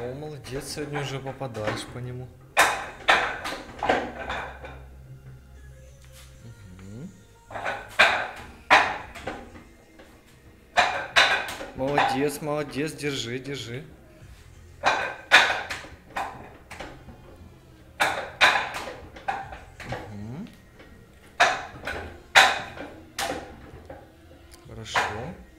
О, молодец, сегодня уже попадаешь по нему. Мгм. Молодец, молодец, держи, держи. Мгм. Хорошо.